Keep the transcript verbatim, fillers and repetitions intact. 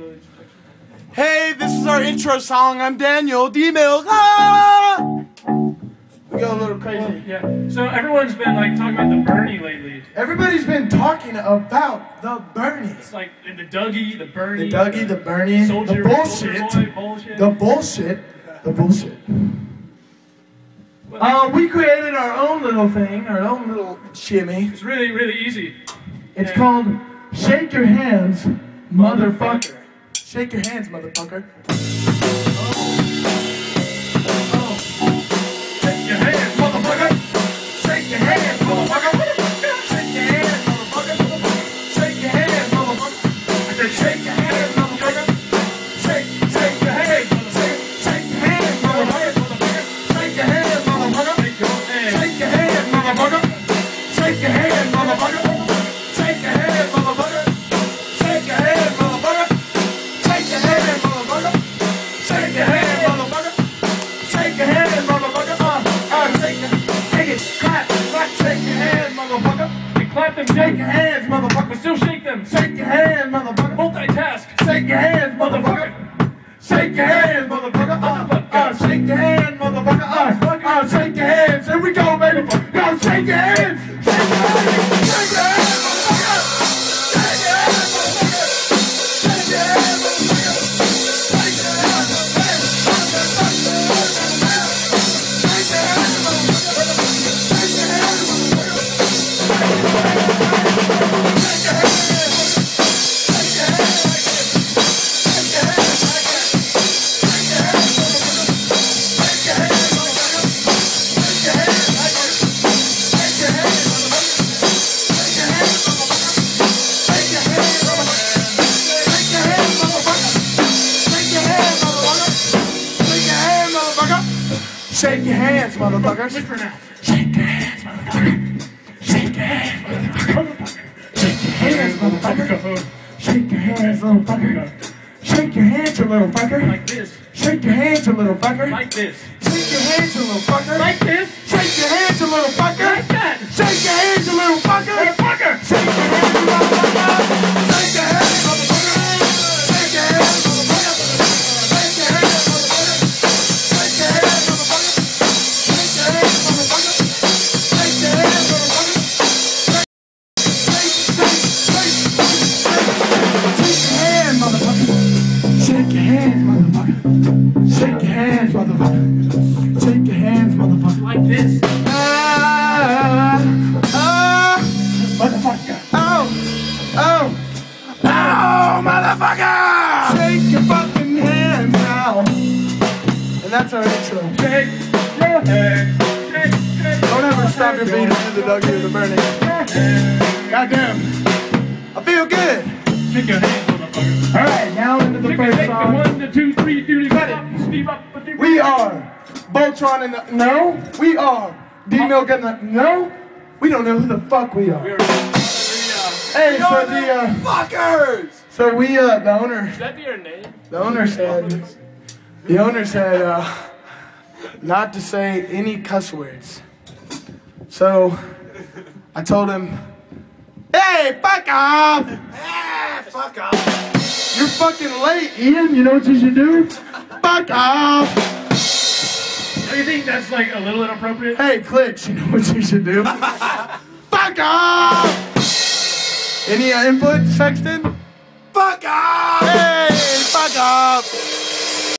Hey, this is our intro song. I'm Daniel D-Milk. Ah! We go a little crazy. Well, yeah. So everyone's been like talking about the Bernie lately. Everybody's been talking about the Bernie. It's like the Dougie, the Bernie. The Dougie, the Bernie, Soldier, the bullshit, Soldier Boy, bullshit. the bullshit, the bullshit. Well, Uh, we created our own little thing, our own little shimmy. it's really, really easy. It's Yeah. called Shake Your Hands, Motherfucker. Shake your hands, motherfucker. Shake your hands, motherfucker. Shake your hands, motherfucker. Shake your hands, motherfucker. Shake your hands, motherfucker. I said shake your hands, motherfucker. Shake, shake your hands, shake, shake your hands, motherfucker. Shake your hands, motherfucker. Shake your hands. Shake your hands, motherfucker. Shake your hands, motherfucker. Shake your hands, motherfucker. Shake your hands, motherfucker. Shake your hands, motherfucker. Shake your hands, motherfucker. Shake your hands, motherfucker. Uh, uh, shake it, shake it, clap, clap, shake your hands, motherfucker. You clap them, Shake your hands, but motherfucker. still shake them. Shake your hands, motherfucker. Multitask. Shake your hands, motherfucker. Shake your hands, motherfucker. Uh, uh, shake your hands, motherfucker. Uh, uh, shake your hands. Here we go, baby. Go, shake your hands. Shake your hands. Shake your hands, motherfucker. Shake your hands, motherfucker. Shake your hands, motherfucker. Shake your hands, motherfucker. Shake your hands, motherfucker. Shake your hands, Shake your hands, motherfuckers. Whisper now. Shake your hands, motherfucker. Shake your hands, motherfucker. Shake your hands, motherfucker. Shake your hands, little fucker. Shake your hands, you little fucker. Like this. Shake your hands, you little fucker. Like this. Shake your hands, you little fucker. Like this. Shake your hands, you little fucker. Like that. Shake your hands, you little fucker. Motherfucker. Shake your hands, you motherfucker. Shake your hands, motherfucker. Shake your hands, motherfucker. Shake your hands, motherfucker. Shake your hands, motherfucker. Shake your hands, motherfucker. Shake your hands, motherfucker. Shake your hands, motherfucker. Shake your hands, motherfucker. Shake your hands, motherfucker. Like this. Ah, ah, Motherfucker. oh, oh, oh, motherfucker! Shake your fucking hands now. And that's our intro. Shake your hands. Shake, shake. Don't ever stop your beat to the Dougie or the Bernie. Goddamn. I feel good. Shake your hands, motherfucker. All right, now into the Shake first it, song. one, the two, three, do Cut it. up, Steve up, but the- We are Voltron and the... No, we are D-Milk and the... No, we don't know who the fuck we are. We are- Hey, so the... Uh, Fuckers! so we, uh, the owner... Should that be your name? The owner said... The owner said, uh... not to say any cuss words. So, I told him... Hey, fuck off! Ah, fuck off! You're fucking late, Ian. You know what you should do? Fuck off! Do you think that's like a little inappropriate? Hey, Clicks, you know what you should do? Fuck off! Any uh, input, Sexton? Fuck off! Hey!